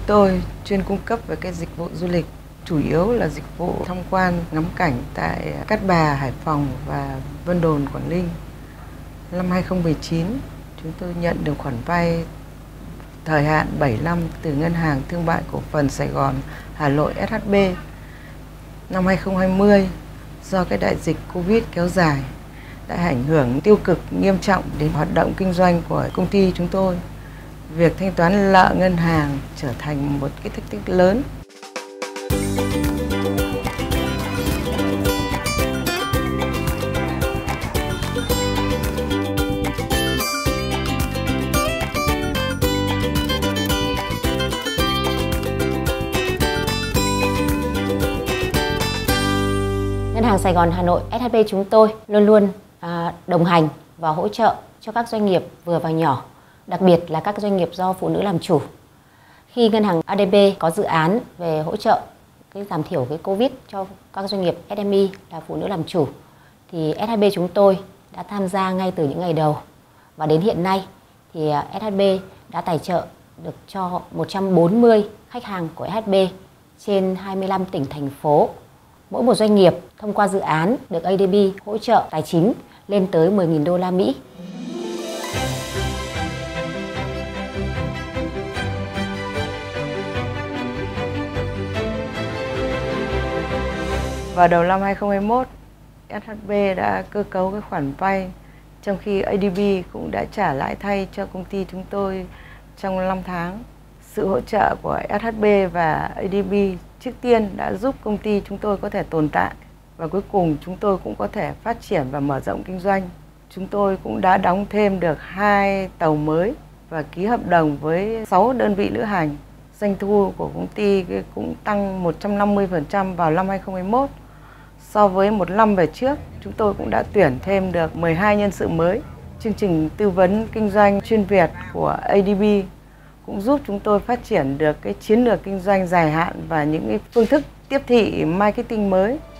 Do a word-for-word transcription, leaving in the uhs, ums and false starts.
tôi chuyên cung cấp về cái dịch vụ du lịch, chủ yếu là dịch vụ tham quan ngắm cảnh tại Cát Bà, Hải Phòng và Vân Đồn, Quảng Ninh. Năm hai không một chín, chúng tôi nhận được khoản vay thời hạn bảy năm từ Ngân hàng Thương mại Cổ phần Sài Gòn Hà Nội ét hát bê. Năm hai không hai không, do cái đại dịch Covid kéo dài đã ảnh hưởng tiêu cực nghiêm trọng đến hoạt động kinh doanh của công ty chúng tôi. Việc thanh toán nợ ngân hàng trở thành một cái thách thức lớn. Ngân hàng Sài Gòn Hà Nội ét hát bê chúng tôi luôn luôn à, đồng hành và hỗ trợ cho các doanh nghiệp vừa và nhỏ, đặc biệt là các doanh nghiệp do phụ nữ làm chủ. Khi ngân hàng a đê bê có dự án về hỗ trợ cái giảm thiểu cái Covid cho các doanh nghiệp ét em e là phụ nữ làm chủ, thì ét hát bê chúng tôi đã tham gia ngay từ những ngày đầu, và đến hiện nay thì ét hát bê đã tài trợ được cho một trăm bốn mươi khách hàng của ét hát bê trên hai mươi lăm tỉnh thành phố. Mỗi một doanh nghiệp thông qua dự án được a đê bê hỗ trợ tài chính lên tới mười nghìn đô la Mỹ. Vào đầu năm hai không hai mốt, ét hát bê đã cơ cấu cái khoản vay, trong khi a đê bê cũng đã trả lãi thay cho công ty chúng tôi trong năm tháng. Sự hỗ trợ của ét hát bê và a đê bê trước tiên đã giúp công ty chúng tôi có thể tồn tại, và cuối cùng chúng tôi cũng có thể phát triển và mở rộng kinh doanh. Chúng tôi cũng đã đóng thêm được hai tàu mới và ký hợp đồng với sáu đơn vị lữ hành. Doanh thu của công ty cũng tăng một trăm năm mươi phần trăm vào năm hai không hai mốt. So với một năm về trước, chúng tôi cũng đã tuyển thêm được mười hai nhân sự mới. Chương trình tư vấn kinh doanh chuyên Việt của a đê bê cũng giúp chúng tôi phát triển được cái chiến lược kinh doanh dài hạn và những cái phương thức tiếp thị marketing mới.